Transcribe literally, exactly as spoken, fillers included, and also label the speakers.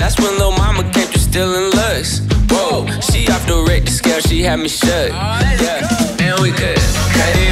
Speaker 1: That's when Lil' Mama came through stealing looks. Whoa, she off the rate the scale, she had me shook. Yeah, and we could cut it